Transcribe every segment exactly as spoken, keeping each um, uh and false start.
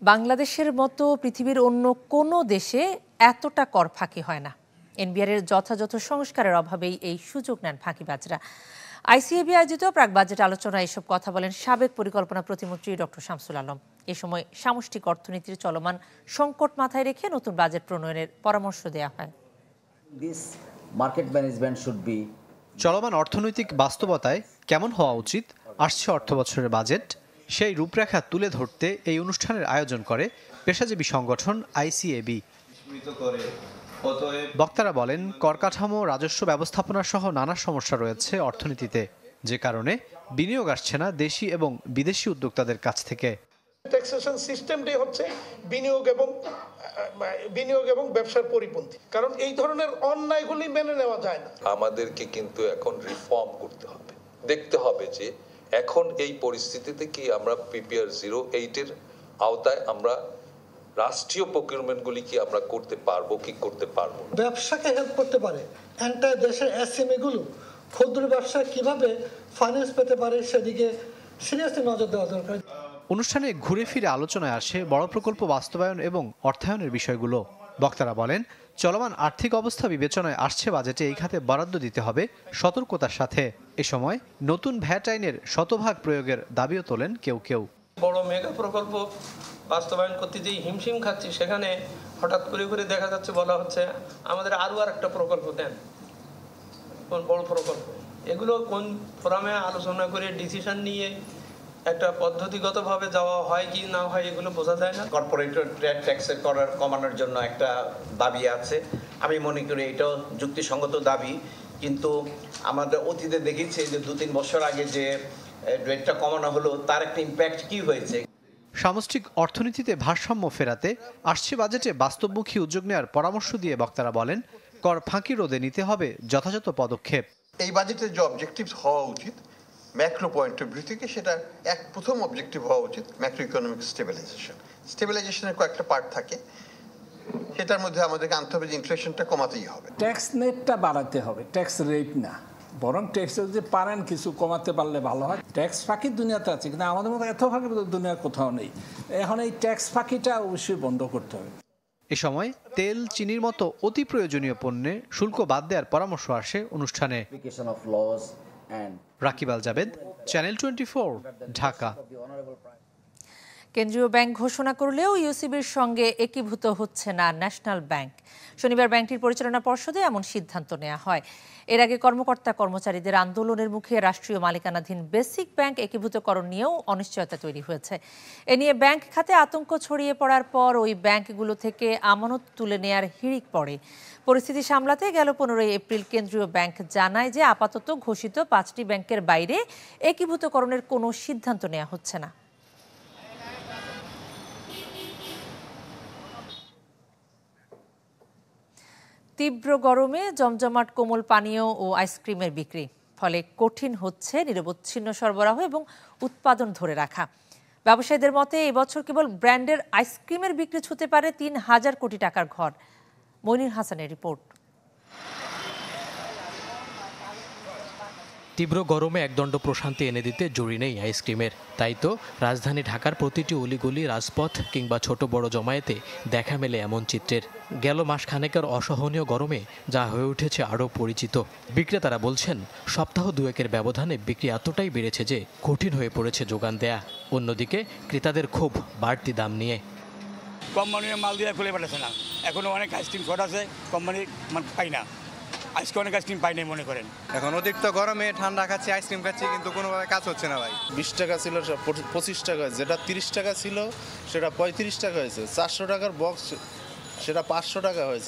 বাংলাদেশের মতো পৃথিবীর অন্য কোনো দেশে এতটা কর ফাঁকি হয় না। এনবিআরের যথাযথ সংস্কারের অভাবেই এই সুযোগ নেন ফাঁকিবাজরা। আইসিএবি আয়োজিত প্রাক বাজেট আলোচনায় এসব কথা বলেন সাবেক পরিকল্পনা প্রতিমন্ত্রী ডক্টর শামসুল আলম। এ সময় সামষ্টিক অর্থনীতির চলমান সংকট মাথায় রেখে নতুন বাজেট প্রণয়নের পরামর্শ দেওয়া হয়। চলমান অর্থনৈতিক বাস্তবতায় কেমন হওয়া উচিত আসছে অর্থবছরের বাজেট, সেই রূপরেখা তুলে ধরতে এই অনুষ্ঠানের আয়োজন করে পেশাজীবী সংগঠন আইসিএবি। বক্তারা বলেন, কর কাঠামো, রাজস্ব ব্যবস্থাপনা সহ নানা সমস্যা রয়েছে অর্থনীতিতে, যে কারণে বিনিয়োগ আসছে না দেশি এবং বিদেশি উদ্যোক্তাদের কাছ থেকে। ট্যাক্সেশন সিস্টেমটাই হচ্ছে বিনিয়োগ এবং বিনিয়োগ এবং ব্যবসার পরিপন্থী, কারণ এই ধরনের অন্যায়গুলি মেনে নেওয়া যায় না। আমাদেরকে কিন্তু এখন রিফর্ম করতে হবে, দেখতে হবে যে এখন এই পরিস্থিতিতে কি আমরা পিপিআর জিরো এইটের আওতায় আমরা রাষ্ট্রীয় প্রকিউরমেন্টগুলি কি আমরা করতে পারবো কি করতে পারবো। ব্যবসাকে হেল্প করতে পারে, এন্টার দেশের এসএমই গুলো ক্ষুদ্র ব্যবসা কিভাবে ফাইন্যান্স পেতে পারে সেদিকে সিরিয়াসলি নজর দেওয়া দরকার। অনুষ্ঠানে ঘুরে ফিরে আলোচনায় আসে বড় প্রকল্প বাস্তবায়ন এবং অর্থায়নের বিষয়গুলো। বক্তারা বলেন, চলমান আর্থিক অবস্থা বিবেচনায় আসছে বাজেটে এই খাতে বরাদ্দ দিতে হবে সতর্কতার সাথে। এ সময় নতুন ভ্যাট আইনের শতভাগ প্রয়োগের দাবিও তোলেন কেউ কেউ। বড় মেগা প্রকল্প বাস্তবায়ন করতে যেই হিমশিম খাচ্ছি, সেখানে হঠাৎ করে করে দেখা যাচ্ছে বলা হচ্ছে আমাদের আরও আর একটা প্রকল্প দেন, কোন বড় প্রকল্প। এগুলো কোন ফোরামে আলোচনা করে ডিসিশন নিয়ে একটা পদ্ধতিগতভাবে যাওয়া হয় কি না হয় এগুলো বোঝা যায় না। কর্পোরেট ট্রেড ট্যাক্সের কর কমানোর জন্য একটা দাবি আছে, আমি মনে করি এটাও যুক্তিসঙ্গত দাবি, কিন্তু আমাদের অতীতে দেখেছি যে দু তিন বছর আগে যে রেটটা কমানো হলো তার একটা ইম্প্যাক্ট কি হয়েছে। সামষ্টিক অর্থনীতিতে ভারসাম্য ফেরাতে আসছে বাজেটে বাস্তবমুখী উদ্যোগ নেওয়ার পরামর্শ দিয়ে বক্তারা বলেন, কর ফাঁকি রোধে নিতে হবে যথাযথ পদক্ষেপ। এই বাজেটের যে অবজেক্টিভ হওয়া উচিত ম্যাক্রো পয়েন্ট অফ ভিউ থেকে, সেটা এক প্রথম অবজেক্টিভ হওয়া উচিত ম্যাক্রো ইকোনমিক স্টেবিলাইজেশন। স্টেবিলাইজেশনের কয়েকটা পার্ট থাকে, সেটার মধ্যে আমাদেরকে আনতে হবে যে ইনফ্লেশনটা কমাতেই হবে। ট্যাক্স নেটটা বাড়াতে হবে, ট্যাক্স রেট না, বরং ট্যাক্স যদি পারেন কিছু কমাতে পারলে ভালো হয়। ট্যাক্স ফাঁকি দুনিয়াতে আছে, কিন্তু আমাদের মতো এত ফাঁকি দুনিয়ার কোথাও নেই। এখন এই ট্যাক্স ফাঁকিটা অবশ্যই বন্ধ করতে হবে। এ সময় তেল, চিনির মতো অতি প্রয়োজনীয় পণ্যে শুল্ক বাদ দেওয়ার পরামর্শ আসে অনুষ্ঠানে। Rakib Al Jabed, channel twenty four, Dhaka. কেন্দ্রীয় ব্যাংক ঘোষণা করলেও ইউসিবির সঙ্গে একীভূত হচ্ছে না ন্যাশনাল ব্যাংক। শনিবার ব্যাংকটির পরিচালনা পর্ষদে এমন সিদ্ধান্ত নেওয়া হয়। এর আগে কর্মকর্তা কর্মচারীদের আন্দোলনের মুখে রাষ্ট্রীয় মালিকানাধীন বেসিক ব্যাংক একীভূতকরণ নিয়েও অনিশ্চয়তা তৈরি হয়েছে। এ নিয়ে ব্যাংক খাতে আতঙ্ক ছড়িয়ে পড়ার পর ওই ব্যাংকগুলো থেকে আমানত তুলে নেয়ার হিড়িক পড়ে। পরিস্থিতি সামলাতে গেল পনেরোই এপ্রিল কেন্দ্রীয় ব্যাংক জানায় যে আপাতত ঘোষিত পাঁচটি ব্যাংকের বাইরে একীভূতকরণের কোনো সিদ্ধান্ত নেওয়া হচ্ছে না। তীব্র গরমে জমজমাট কোমল পানীয় ও আইসক্রিমের বিক্রি, ফলে কঠিন হচ্ছে নিরবচ্ছিন্ন সরবরাহ এবং উৎপাদন ধরে রাখা। ব্যবসায়ীদের মতে এবছর কেবল ব্র্যান্ডের আইসক্রিমের বিক্রি ছুঁতে পারে তিন হাজার কোটি টাকার ঘর। মনির হাসানের রিপোর্ট। তীব্র গরমে একদণ্ড প্রশান্তি এনে দিতে জরুরি নেই আইসক্রিমের। তাই তো রাজধানী ঢাকার প্রতিটি অলিগলি, রাজপথ কিংবা ছোট বড় জমায়েতে দেখা মেলে এমন চিত্রের। গেল মাস খানেকের অসহনীয় গরমে যা হয়ে উঠেছে আরও পরিচিত। বিক্রেতারা বলছেন, সপ্তাহ দুয়েকের ব্যবধানে বিক্রি এতটাই বেড়েছে যে কঠিন হয়ে পড়েছে যোগান দেয়া। অন্যদিকে ক্রেতাদের ক্ষোভ বাড়তি দাম নিয়ে। কোম্পানির মাল দিয়ে খুলে পাঠাচ্ছে না, এখনো অনেক আইসক্রিম শর্ট আছে, কোম্পানির মানে পাই না। আজকে অনেক আইসক্রিম পাই নাই মনে করেন। এখন অতিরিক্ত গরমে ঠান্ডা খাচ্ছি, আইসক্রিম খাচ্ছি, কিন্তু কোনোভাবে কাজ হচ্ছে না ভাই। বিশ টাকা ছিল পঁচিশ টাকা, যেটা তিরিশ টাকা ছিল সেটা পঁয়ত্রিশ টাকা হয়েছে, চারশো টাকার বক্স সেটা পাঁচশো টাকা হয়েছে।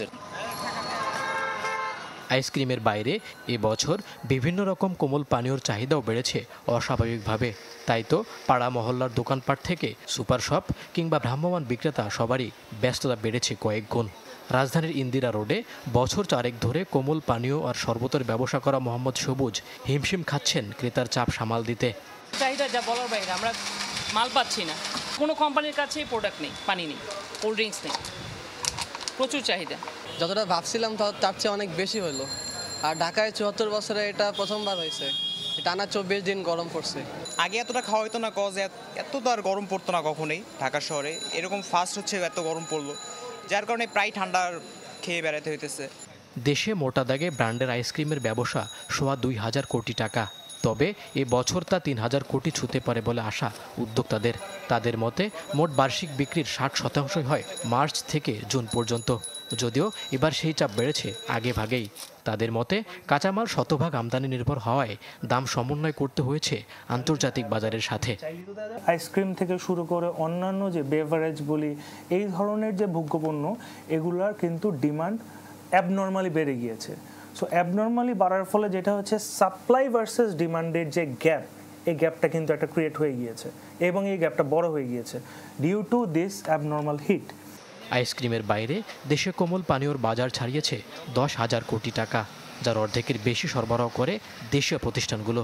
আইসক্রিমের বাইরে এবছর বিভিন্ন রকম কোমল পানীয়র চাহিদাও বেড়েছে অস্বাভাবিকভাবে। তাই তো পাড়া মহল্লার দোকানপাট থেকে সুপার শপ কিংবা ভ্রাম্যমাণ বিক্রেতা সবারই ব্যস্ততা বেড়েছে কয়েক গুণ। রাজধানীর ইন্দিরা রোডে বছর চারেক ধরে কোমল পানীয় আর শরবতের ব্যবসা করা মোহাম্মদ সবুজ হিমশিম খাচ্ছেন ক্রেতার চাপ সামাল দিতে। চাহিদা যা বলার বাইরে, আমরা মাল পাচ্ছি না। কোনো কোম্পানির কাছে প্রোডাক্ট নেই, পানি নেই, কোল্ড ড্রিঙ্কস নেই, প্রচুর চাহিদা। যতটা ভাবছিলাম তার চেয়ে অনেক বেশি হলো। আর ঢাকায় চুয়াত্তর বছরে এটা প্রথমবার হয়েছে। টানা চব্বিশ দিন গরম পড়ছে। আগে এতটা খাওয়া হতো না, কজ এত তো আর গরম পড়তো না কখনোই ঢাকা শহরে। এরকম ফার্স্ট হচ্ছে এত গরম পড়লো, যার কারণে প্রায় ঠান্ডা খেয়ে বেড়াতে হইতেছে। দেশে মোটা দাগে ব্র্যান্ডের আইসক্রিমের ব্যবসা সোয়া দুই হাজার কোটি টাকা। তবে এ বছর তা তিন হাজার কোটি ছুঁতে পারে বলে আশা উদ্যোক্তাদের। তাদের মতে মোট বার্ষিক বিক্রির ষাট শতাংশই হয় মার্চ থেকে জুন পর্যন্ত, যদিও এবার সেই চাপ বেড়েছে আগে ভাগেই। তাদের মতে কাঁচামাল শতভাগ আমদানি নির্ভর হওয়ায় দাম সমন্বয় করতে হয়েছে আন্তর্জাতিক বাজারের সাথে। আইসক্রিম থেকে শুরু করে অন্যান্য যে বেভারেজ বলি, এই ধরনের যে ভোগ্যপণ্য, এগুলার কিন্তু ডিমান্ড অ্যাবনর্মালি বেড়ে গিয়েছে। সো অ্যাবনর্মালি বাড়ার ফলে যেটা হচ্ছে সাপ্লাই ভার্সেস ডিমান্ডের যে গ্যাপ, এই গ্যাপটা কিন্তু একটা ক্রিয়েট হয়ে গিয়েছে এবং এই গ্যাপটা বড় হয়ে গিয়েছে due to this abnormal heat. আইসক্রিমের বাইরে দেশে কোমল পানীয়র বাজার ছাড়িয়েছে দশ হাজার কোটি টাকা, যার অর্ধেকের বেশি সরবরাহ করে দেশীয় প্রতিষ্ঠানগুলো।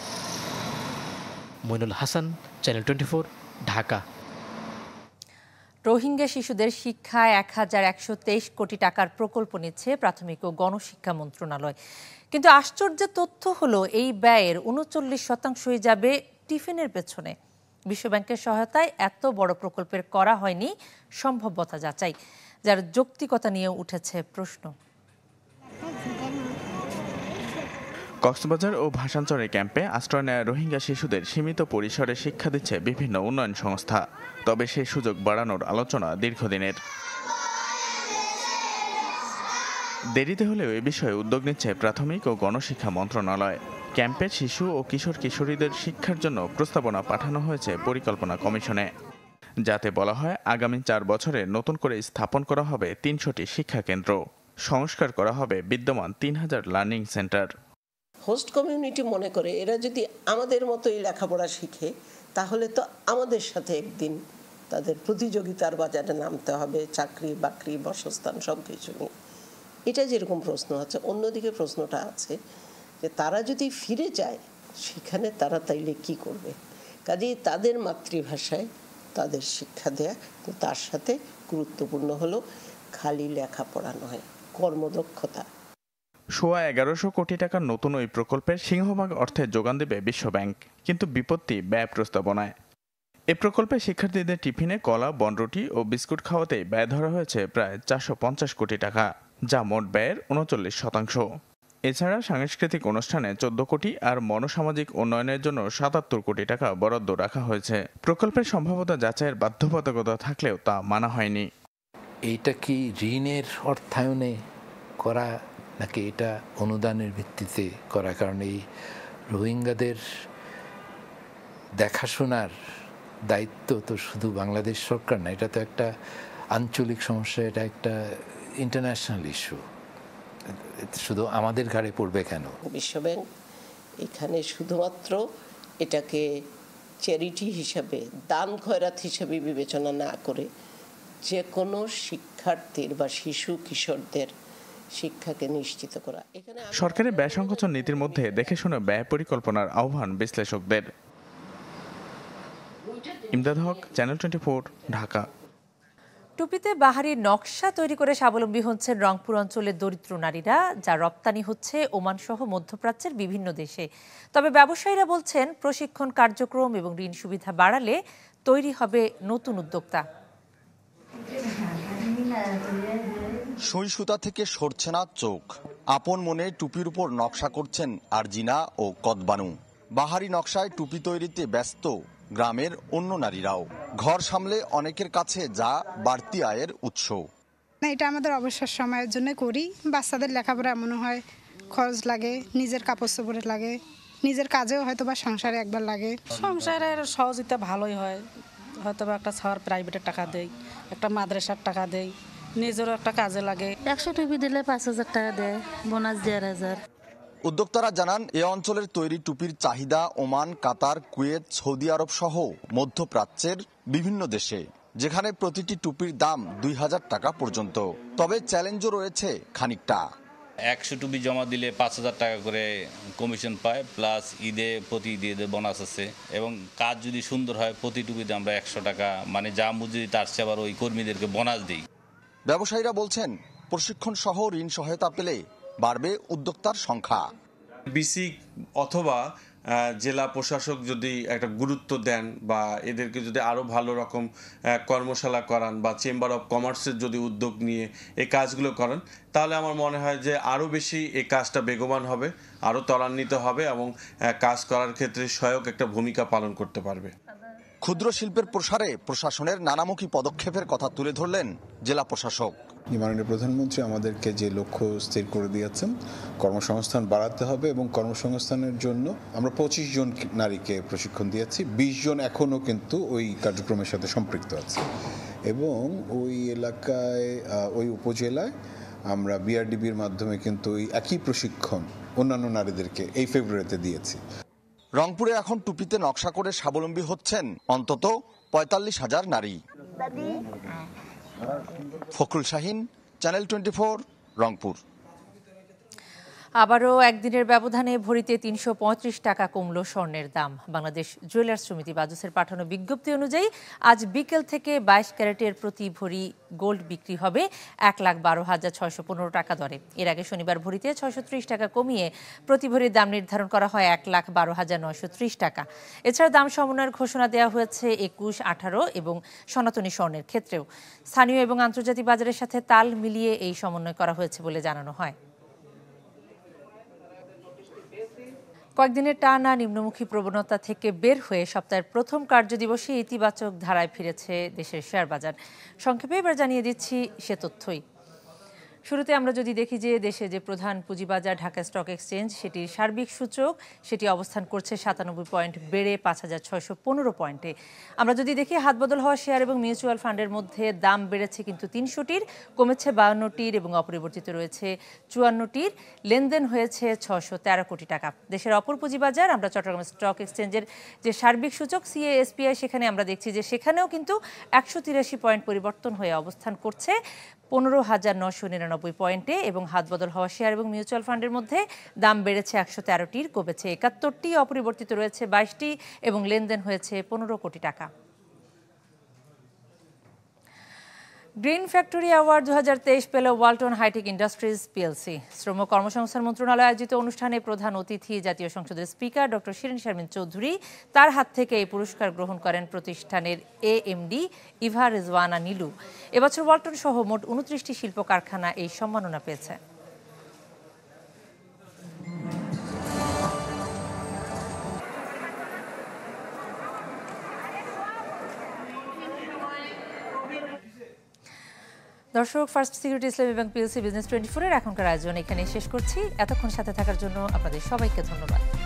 Moinul Hasan, channel twenty four, Dhaka. Rohingya শিশুদের শিক্ষায় এক হাজার একশো তেইশ কোটি টাকার প্রকল্প নিচ্ছে প্রাথমিক ও গণশিক্ষা মন্ত্রণালয়। কিন্তু আশ্চর্যের তথ্য হলো এই ব্যয়ের উনচল্লিশ শতাংশই যাবে টিফিনের পেছনে। বিশ্বব্যাংকের সহায়তায় এত বড় প্রকল্পের করা হয়নি সম্ভাব্যতা যাচাই, যার যৌক্তিকতা নিয়ে উঠেছে প্রশ্ন। কক্সবাজার ও ভাসানচরে ক্যাম্পে আশ্রয় নেয়া রোহিঙ্গা শিশুদের সীমিত পরিসরে শিক্ষা দিচ্ছে বিভিন্ন উন্নয়ন সংস্থা। তবে সেই সুযোগ বাড়ানোর আলোচনা দীর্ঘদিনের। দেরিতে হলেও এ বিষয়ে উদ্যোগ নিচ্ছে প্রাথমিক ও গণশিক্ষা মন্ত্রণালয়। ক্যাম্পের শিশু ও কিশোর কিশোরীদের শিক্ষার জন্য প্রস্তাবনা পাঠানো হয়েছে পরিকল্পনা কমিশনে, যাতে বলা হয় আগামী চার বছরে নতুন করে স্থাপন করা হবে তিনশোটি শিক্ষা কেন্দ্র, সংস্কার করা হবে বিদ্যমান তিন হাজার লার্নিং সেন্টার। হোস্ট কমিউনিটি মনে করে এরা যদি আমাদের মতোই লেখাপড়া শিখে, তাহলে তো আমাদের সাথে একদিন তাদের প্রতিযোগিতার বাজারে নামতে হবে, চাকরি বাকরি বাসস্থান সব কিছু নিয়ে। এটা যেরকম প্রশ্ন আছে, অন্যদিকে প্রশ্নটা আছে যে তারা যদি ফিরে যায় সেখানে তারা তাইলে কি করবে। কাজেই তাদের মাতৃভাষায় তাদের শিক্ষা দেয়া, তার সাথে গুরুত্বপূর্ণ হলো খালি লেখাপড়া নয়, কর্মদক্ষতা। সোয়া এগারোশো কোটি টাকার নতুন ওই প্রকল্পের সিংহভাগ অর্থে যোগান দেবে বিশ্বব্যাংক, কিন্তু বিপত্তি ব্যয় প্রস্তাবনায়। এ প্রকল্পে শিক্ষার্থীদের টিফিনে কলা, বনরুটি ও বিস্কুট খাওয়াতে ব্যয় ধরা হয়েছে প্রায় চারশো পঞ্চাশ কোটি টাকা, যা মোট ব্যয়ের উনচল্লিশ শতাংশ। এছাড়া সাংস্কৃতিক অনুষ্ঠানে চোদ্দ কোটি আর মনোসামাজিক উন্নয়নের জন্য সাতাত্তর কোটি টাকা বরাদ্দ রাখা হয়েছে। প্রকল্পের সম্ভাব্যতা যাচাইয়ের বাধ্যবাধকতা থাকলেও তা মানা হয়নি। এইটা কি ঋণের অর্থায়নে করা নাকি এটা অনুদানের ভিত্তিতে করা? কারণ এই রোহিঙ্গাদের দেখাশোনার দায়িত্ব তো শুধু বাংলাদেশ সরকার না, এটা তো একটা আঞ্চলিক সমস্যা, এটা একটা ইন্টারন্যাশনাল ইস্যু। শুধু আমাদের ঘাড়ে পড়বে কেন? বিশ্বব্যাংক এখানে শুধুমাত্র এটাকে চ্যারিটি হিসাবে, দান খয়রাত হিসাবে বিবেচনা না করে যে কোনো শিক্ষার্থীর বা শিশু কিশোরদের শিক্ষাকে নিশ্চিত করা। এখানে সরকারের ব্যয় সংকোচন নীতির মধ্যে দেখে শুনে ব্যয় পরিকল্পনার আহ্বান বিশ্লেষকদের। Imdad Haque, channel twenty four, Dhaka. টুপিতে বাহারি নকশা তৈরি করে স্বাবলম্বী হচ্ছেন রংপুর অঞ্চলের দরিদ্র নারীরা, যা রপ্তানি হচ্ছে ওমান সহ মধ্যপ্রাচ্যের বিভিন্ন দেশে। তবে ব্যবসায়ীরা বলছেন প্রশিক্ষণ কার্যক্রম এবং ঋণ সুবিধা বাড়ালে তৈরি হবে নতুন উদ্যোক্তা। সুই সুতা থেকে সরছে না চোখ, আপন মনে টুপির উপর নকশা করছেন আরজিনা ও কদবানু। বাহারি নকশায় টুপি তৈরিতে ব্যস্ত গ্রামের অন্য নারীরাও। ঘর সামলে অনেকের কাছে যা বাড়তি আয়ের উৎস। না, এটা আমাদের অবসর সময়ের জন্য করি। বাচ্চাদের লেখাপড়া মনে হয় খরচ লাগে, নিজের কাপড় চোপড়ে লাগে, নিজের কাজেও হয়তো বা সংসারে একবার লাগে। সংসারের সহযোগিতা ভালোই হয়, হয়তো বা একটা ছাড় প্রাইভেটের টাকা দেয়, একটা মাদ্রাসার টাকা দেয়, নিজেরও একটা কাজে লাগে। একশো টুপি দিলে পাঁচ হাজার টাকা দেয়, বোনাস দেড় হাজার। উদ্যোক্তারা জানান এ অঞ্চলের তৈরি টুপির চাহিদা Oman, Qatar, Kuwait, Saudi Arab সহ মধ্যপ্রাচ্যের বিভিন্ন দেশে, যেখানে প্রতিটি টুপির দাম দুই হাজার টাকা পর্যন্ত। তবে চ্যালেঞ্জও রয়েছে খানিকটা। একশো টুপি জমা দিলে পাঁচ হাজার টাকা করে কমিশন পায়, প্লাস ঈদে প্রতি ঈদে বোনাস আছে, এবং কাজ যদি সুন্দর হয় প্রতি টুপিতে আমরা একশো টাকা, মানে যা মজুরি তার চেয়ে আবার ওই কর্মীদেরকে বোনাস দিই। ব্যবসায়ীরা বলছেন প্রশিক্ষণ সহ ঋণ সহায়তা পেলে বাড়বে উদ্যোক্তার সংখ্যা। বিসিক অথবা জেলা প্রশাসক যদি একটা গুরুত্ব দেন বা এদেরকে যদি আরও ভালো রকম কর্মশালা করান বা চেম্বার অফ কমার্সের যদি উদ্যোগ নিয়ে এই কাজগুলো করেন, তাহলে আমার মনে হয় যে আরও বেশি এই কাজটা বেগবান হবে, আরও ত্বরান্বিত হবে এবং কাজ করার ক্ষেত্রে সহায়ক একটা ভূমিকা পালন করতে পারবে। ক্ষুদ্র শিল্পের প্রসারে প্রশাসনের নানামুখী পদক্ষেপের কথা তুলে ধরলেন জেলা প্রশাসক। মাননীয় প্রধানমন্ত্রী আমাদেরকে যে লক্ষ্য স্থির করে দিয়েছেন, কর্মসংস্থান বাড়াতে হবে এবং কর্মসংস্থানের জন্য আমরা পঁচিশ জন নারীকে প্রশিক্ষণ দিয়েছি, বিশ জন এখনও কিন্তু ওই কার্যক্রমের সাথে সম্পৃক্ত আছে এবং ওই এলাকায় ওই উপজেলায় আমরা বিআরডিবির মাধ্যমে কিন্তু ওই একই প্রশিক্ষণ অন্যান্য নারীদেরকে এই ফেব্রুয়ারিতে দিয়েছি। রংপুরে এখন টুপিতে নকশা করে স্বাবলম্বী হচ্ছেন অন্তত পঁয়তাল্লিশ হাজার নারী। Fakhrul Shahin, channel twenty four, Rangpur. আবারও একদিনের ব্যবধানে ভরিতে তিনশো পঁয়ত্রিশ টাকা কমল স্বর্ণের দাম। বাংলাদেশ জুয়েলার্স সমিতি বাজুসের পাঠানো বিজ্ঞপ্তি অনুযায়ী আজ বিকেল থেকে বাইশ ক্যারেটের প্রতি ভরি গোল্ড বিক্রি হবে এক লাখ বারো হাজার ছয়শো পনেরো টাকা দরে। এর আগে শনিবার ভরিতে ছয়শো ত্রিশ টাকা কমিয়ে প্রতি ভরির দাম নির্ধারণ করা হয় এক লাখ বারো হাজার নয়শো ত্রিশ টাকা। এছাড়া দাম সমন্বয়ের ঘোষণা দেওয়া হয়েছে একুশ, আঠারো এবং সনাতনী স্বর্ণের ক্ষেত্রেও। স্থানীয় এবং আন্তর্জাতিক বাজারের সাথে তাল মিলিয়ে এই সমন্বয় করা হয়েছে বলে জানানো হয়। কয়েকদিনের টানা নিম্নমুখী প্রবণতা থেকে বের হয়ে সপ্তাহের প্রথম কার্যদিবসে ইতিবাচক ধারায় ফিরেছে দেশের শেয়ার বাজার। সংক্ষেপে এবার জানিয়ে দিচ্ছি সে তথ্যই। শুরুতে আমরা যদি দেখি যে দেশে যে প্রধান পুঁজিবাজার ঢাকা স্টক এক্সচেঞ্জ, সেটির সার্বিক সূচক সেটি অবস্থান করছে সাতানব্বই পয়েন্ট বেড়ে পাঁচ হাজার ছয়শো পনেরো পয়েন্টে। আমরা যদি দেখি হাতবদল হওয়া শেয়ার এবং মিউচুয়াল ফান্ডের মধ্যে দাম বেড়েছে কিন্তু তিনশোটির, কমেছে বাউন্নটির এবং অপরিবর্তিত রয়েছে চুয়ান্নটির। লেনদেন হয়েছে ছশো তেরো কোটি টাকা। দেশের অপর পুঁজিবাজার আমরা চট্টগ্রাম স্টক এক্সচেঞ্জের যে সার্বিক সূচক সিএএসপিআই, সেখানে আমরা দেখছি যে সেখানেও কিন্তু একশো তিরাশি পয়েন্ট পরিবর্তন হয়ে অবস্থান করছে পনেরো হাজার নশো নিরানব্বই পয়েন্টে এবং হাতবদল হওয়া শেয়ার এবং মিউচুয়াল ফান্ডের মধ্যে দাম বেড়েছে একশো তেরোটির, কমেছে একাত্তরটি, অপরিবর্তিত রয়েছে বাইশটি এবং লেনদেন হয়েছে পনেরো কোটি টাকা। গ্রিন ফ্যাক্টরি অ্যাওয়ার্ড দু হাজার তেইশ পেল ওয়ালটন হাইটেক ইন্ডাস্ট্রিজ পিএলসি। শ্রম কর্মসংস্থান মন্ত্রণালয় আয়োজিত অনুষ্ঠানে প্রধান অতিথি জাতীয় সংসদের স্পিকার ডক্টর শিরিন শারমিন চৌধুরী। তার হাত থেকে এই পুরস্কার গ্রহণ করেন প্রতিষ্ঠানের এএমডি ইভা রেজওয়ানা নীলু। এবছর ওয়ালটন সহ মোট উনত্রিশটি শিল্প কারখানা এই সম্মাননা পেয়েছে। দর্শক, first security Islami bank PLC business twenty four এর এখনকার আয়োজন এখানে শেষ করছি। এতক্ষণ সাথে থাকার জন্য আপনাদের সবাইকে ধন্যবাদ।